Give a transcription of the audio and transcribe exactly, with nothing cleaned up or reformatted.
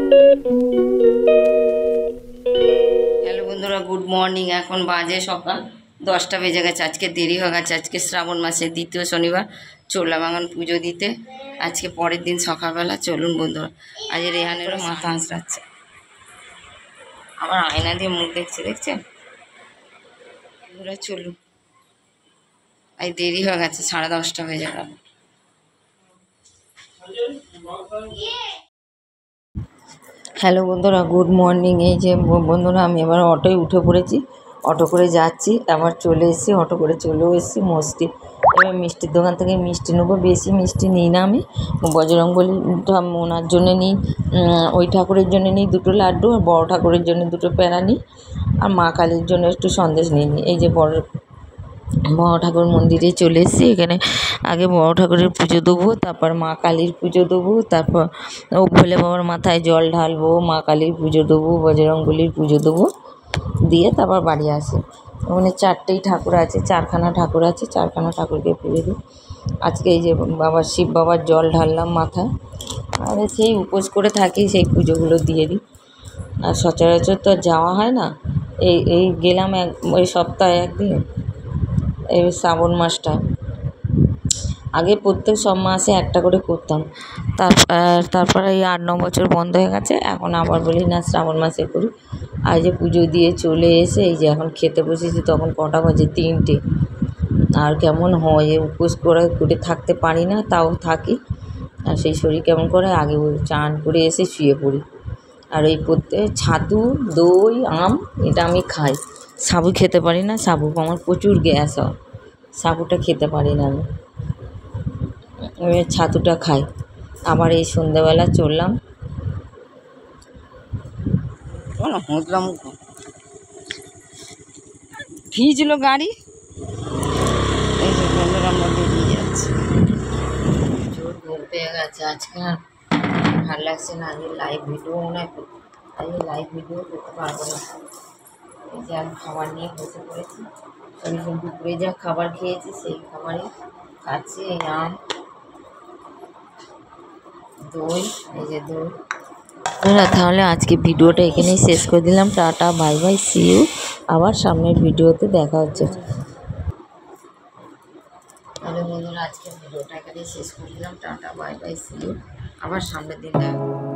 Hello বন্ধুরা, good morning. এখন বাজে সকাল দশটা বেজে গেছে। আজকে দেরি হয়ে গেছে। আজকে শ্রাবণ মাসের দ্বিতীয় শনিবার চোলা বাগান পুজো দিতে। আজকে পরের দিন সকালবেলা চলুন বন্ধুরা। আজ রেহানেরও মাথা আঁচড়াচ্ছে, আবার আয়না দিয়ে মুখ দেখছে, দেখছেন বন্ধুরা? চলুন, আজ দেরি হয়ে গেছে, সাড়ে দশটা বেজে গেল। হ্যালো বন্ধুরা, গুড মর্নিং। এই যে বন্ধুরা, আমি এবার অটোয় উঠে পড়েছি, অটো করে যাচ্ছি। আবার চলে এসেছি, অটো করে চলেও এসেছি মস্তি। এবার মিষ্টির দোকান থেকে মিষ্টি নেবো। বেশি মিষ্টি নিই না আমি, বজরংবলীটা ওনার জন্য নিই, ওই ঠাকুরের জন্য নিই দুটো লাড্ডু, আর বড় ঠাকুরের জন্য দুটো প্যারা নিই, আর মা কালীর জন্য একটু সন্দেশ নিয়ে নিই। এই যে বড় বড় ঠাকুর মন্দিরে চলে এসেছি। এখানে আগে বড় ঠাকুরের পুজো দেবো, তারপর মা কালীর পুজো দেবো, তারপর ও ভোলে বাবার মাথায় জল ঢালবো, মা কালীর পুজো দেবো, বজরংবলীর পুজো দেবো, দিয়ে তারপর বাড়ি আসে। ওখানে চারটেই ঠাকুর আছে, চারখানা ঠাকুর আছে, চারখানা ঠাকুরকে পুজো দিই। আজকে এই যে বাবা শিব বাবার জল ঢাললাম মাথায়, আর সেই উপোস করে থাকি, সেই পুজোগুলো দিয়ে দিই। আর সচরাচর তো যাওয়া হয় না। এই এই গেলাম এক ওই সপ্তাহে একদিন, এই শ্রাবণ মাসটা। আগে প্রত্যেক সব মাসে একটা করে করতাম, তারপর তারপরে এই আট ন বছর বন্ধ হয়ে গেছে। এখন আবার বলি না, শ্রাবণ মাসে করি। আর যে পুজো দিয়ে চলে এসে এই যে এখন খেতে বসেছি, তখন কটা বাজে? তিনটে। আর কেমন হয়, এ উপোস করে করে থাকতে পারি না, তাও থাকি। আর সেই শরীর কেমন করে, আগে ওই চান করে এসে শুয়ে পড়ি। আর এই প্রত্যেক ছাতু, দই, আম এটা আমি খাই। সাবু খেতে পারি না, সাবু আমার প্রচুর গ্যাস হয়, সাবুটা খেতে পারি না আমি। আমি ছাতুটা খাই। আবার এই সন্ধ্যাবেলা চললাম, হুঁদলাম, ভিজলো গাড়ি। এই যে বন্ধুরা, আমরা বেরিয়ে যাচ্ছি। জোর ঘুম পেয়ে গেছে আজকে, আর ভালো লাগছে না। আজকে লাইভ ভিডিও মনে হয় আজকে লাইভ ভিডিও করতে পারবো না। এই যে আর খাবার নিয়ে বসে পড়েছি। আমি দুপুরে যা খাবার খেয়েছি সেই খাবারই খাচ্ছি। এই আম, দই, এই যে দই। তাহলে আজকে ভিডিওটা এখানেই শেষ করে দিলাম। Tata, bye bye, see you. আবার সামনের ভিডিওতে দেখা হচ্ছে। তাহলে বন্ধুরা, আজকে ভিডিওটা এখানেই শেষ করে দিলাম। Tata, bye bye, see you. আবার সামনের দিন দেখা।